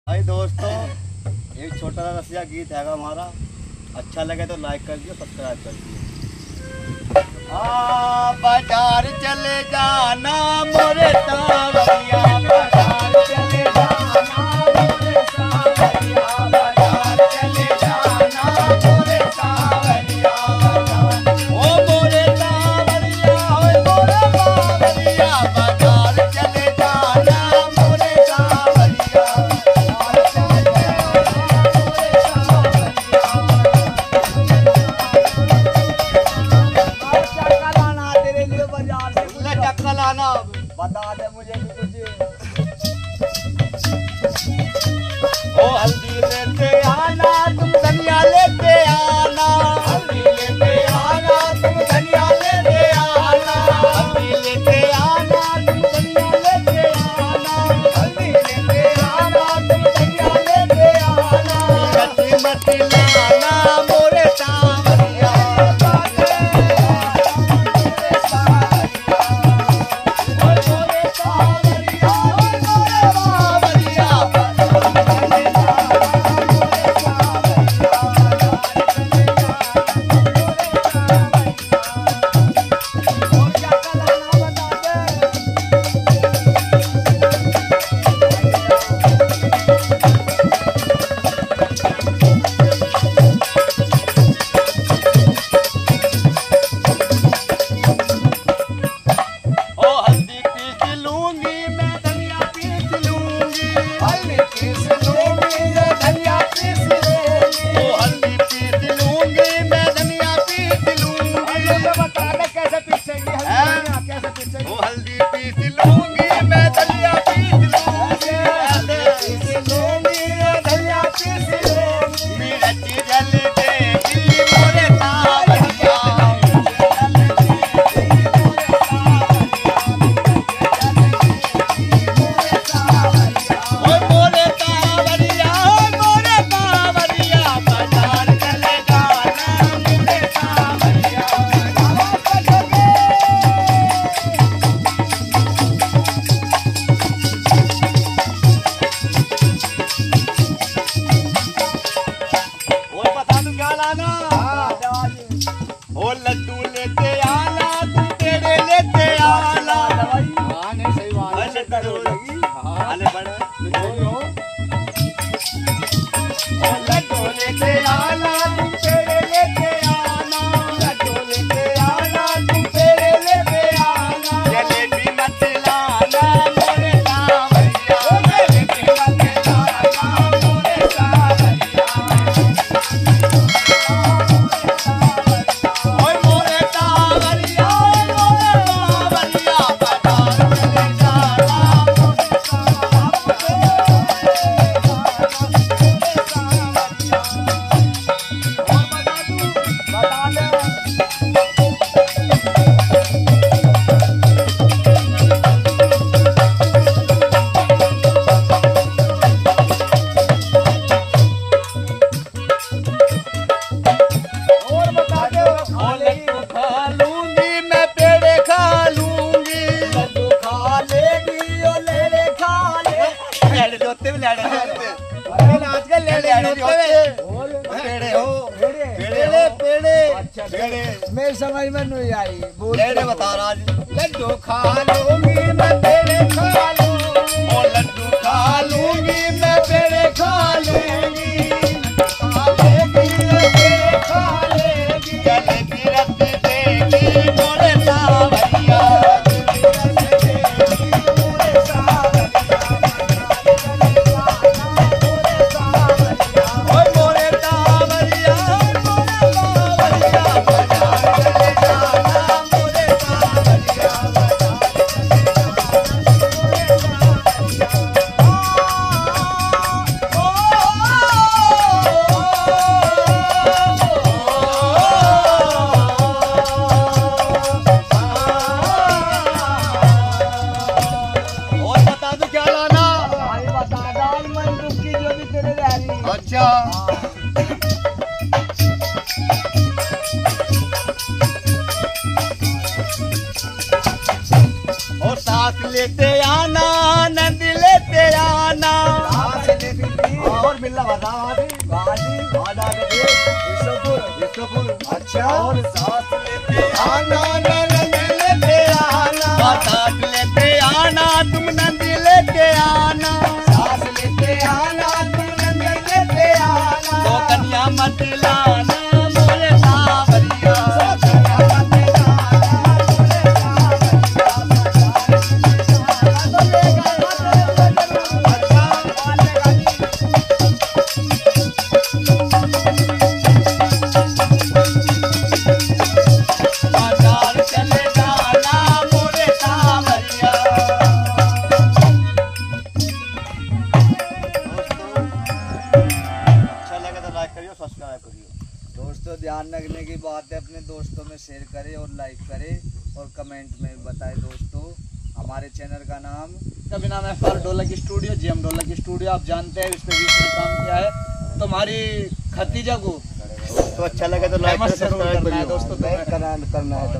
भाई दोस्तों, एक छोटा सा रसिया गीत है हमारा। अच्छा लगे तो लाइक कर दियो, सब्सक्राइब कर दियो। बाजार चले जाना मोरे सावरिया, बाजार चले जाना मोरे सावरिया, बाजार चले जाना मोरे सावरिया, ओ मोरे सावरिया, ओ मोरे सावरिया, बाजार चले जाना मोरे सावरिया। लाना बता दे मुझे भी कुछ। ओ हल्दी लेते आना तुम धनिया लेते आना, हल्दी लेते आना तुम धनिया लेते आना, हल्दी लेते आना तुम धनिया लेते आना, हल्दी लेते आना तुम धनिया लेते आना, मटी मटी लाना मोरे सावरिया। ओ लड्डू लेते आना तुम पेड़े लेते आना, नहीं सही बात है, ओ लड्डू लेते आना तुम पेड़े लेते आना, लड्डू लेते आना तुम पेड़े लेते आना, जलेबी मत लाना मोरे सावरिया, जलेबी मत लाना मोरे सावरिया। मेरे समझ में नहीं आई, लेने बता राज। लड्डू खा लूंगी मैं पेड़े खा लूंगी, ओ लड्डू खा लूंगी मैं पेड़े खा लूंगी, खा लेगी पेड़े खा लेगी, जलेबी रस देगी मोरे सावरिया, अच्छा और साथ लेते आना, नंद लेते आना, किला बता अच्छा और सांस लेते आना नंद लेते आना सांस लेते आना तुम नंद लेते आना सांस लेते आना तुम नंद लेते आना तो कन्या मत लाना मोरे सावरिया बाजार चले जाना मोरे सावरिया। अच्छा लगे तो लाइक करियो सब्सक्राइब करियो। दोस्तों ध्यान रखने की बात है, अपने दोस्तों में शेयर करें और लाइक करें और कमेंट में बताएं। दोस्तों हमारे चैनल का नाम का भी नाम है FR ढोलक स्टूडियो, GM ढोलक स्टूडियो। आप जानते हैं इस पे बीच में काम किया है, तो हमारी खतीजा को तो अच्छा लगे तो लाइक फेमस जरूर सब्सक्राइब करना है करियो। दोस्तों। करना है।